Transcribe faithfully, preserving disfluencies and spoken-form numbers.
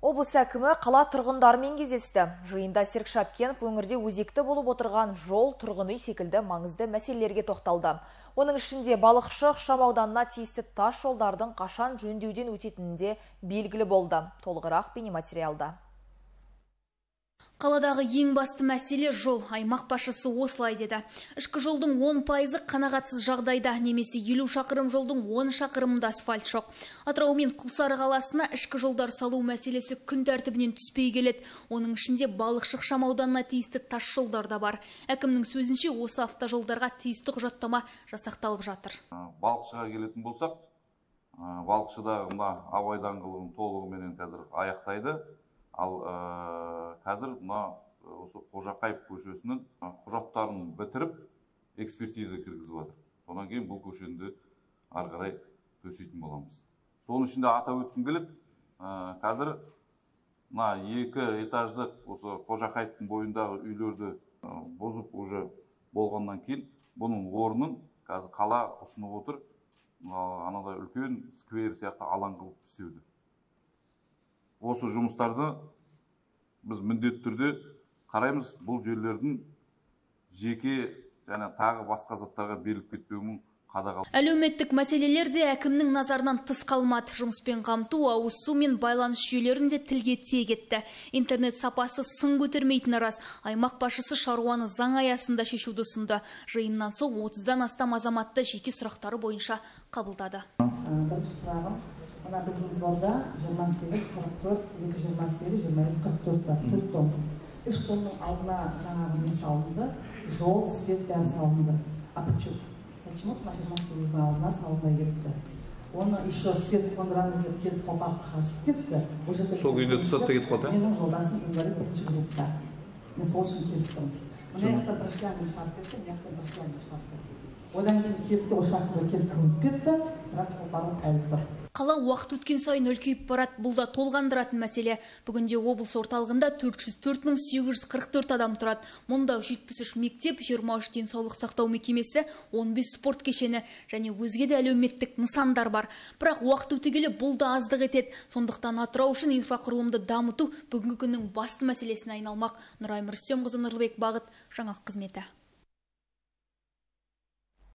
Облыс әкімі қала тұрғындарымен кездесті. Жиында Серік Шапкенов өңірде өзекті болып отырған жол, тұрғын үй секілді маңызды мәселелерге тоқталды. Оның ішінде балықшы ықшамауданына тиісті тас жолдардың қашан жөндеуден өтетінінде белгілі болды. Толығырақ бейнематериалда. Қаладағы ең басты мәселе жол. Аймақ басшысы осылай деді. Ішкі жолдың он пайызы қанағатсыз жағдайда, немесе елу шақырым жолдың он шақырымында асфальт жоқ. Атырау мен Құлсары қаласына ішкі жолдар салу мәселесі күн тәртібінен түспей келеді. Оның ішінде балықшы ықшамауданына тиісті тас жолдар да бар. Әкімнің сөзінше осы автожолдарға тиісті құжаттама жасақталып жатыр. Балықшыға келетін болсақ, балықшыда Абай даңғылын толығыменен қазір аяқтайды. Ал қазір осы Қожақаев көшесінің құжаттарын бітіріп, экспертиза кіргізіп жатыр. Содан кейін бұл көшені ары қарай төсейтін боламыз. Соның ішінде атап өткім келеді, қазір екі этаждық осы Қожақаевтың бойындағы үйлерді бұзып уже болғаннан кейін, бұның орнын қазір қала ұсынып отыр, анада үлкен сквер сияқты алаң қылып істеуді. Осы жұмыстарды біз міндетті түрде қараймыз, бұл жерлердің жеке және тағы басқа заттарға беріліп кетпеуін қадағалау. Әлеуметтік мәселелер де әкімнің назарынан тыс қалмады. Жұмыспен қамту, ауыз су мен байланыс жүйелерінде тілге тиек етті. Интернет сапасы сын көтермейтіні рас. Аймақ басшысы шаруаны заң аясында шешуді ұсынды. Жиыннан соң отыздан астам азаматты жеке сұрақтары бойынша қабылдады. Мына біздің борда жиырма сегіз қырық төрт екі жүз жиырма сегіз жиырма бес қырық төрт бар, төрт том. үш томның алдына жаңағы не салынды, жол, свет бәрі салынды. А почему? Почему мына жиырма сегіздің алдына салынбай кетті? Оны еще свет қондырамыз деп келіп қопақ қасып кетті. Сол күйінде тұсатта кетіп қалды? Менің жолдасым инвалид бірінші группта. Мен сол үшін келіп тұрмын. Мына жақтан прошлянный шығарып кетті, мына жақтан прошлянный шығарып кетті. Одан кейін келіпті, осы жақында келіп көріп кетті, бірақ қопарып әлі тұр. Қала уақыт өткен сайын үлкейіп барады, бұл да толғандыратын мәселе. Бүгінде облыс орталығында төрт жүз төрт мың сегіз жүз қырық төрт адам тұрады. Мұнда жетпіс үш мектеп, жиырма үш денсаулық сақтау мекемесі, он бес спорт кешені және өзге де әлеуметтік нысандар бар. Бірақ уақыт өте келе бұл да аздық етеді. Сондықтан Атырау үшін инфрақұрылымды дамыту бүгінгі күннің басты мәселесіне айналмақ. Нұрайым Рүстемқызы, Нұрлыбек Бағыт, жаңалық қызметі.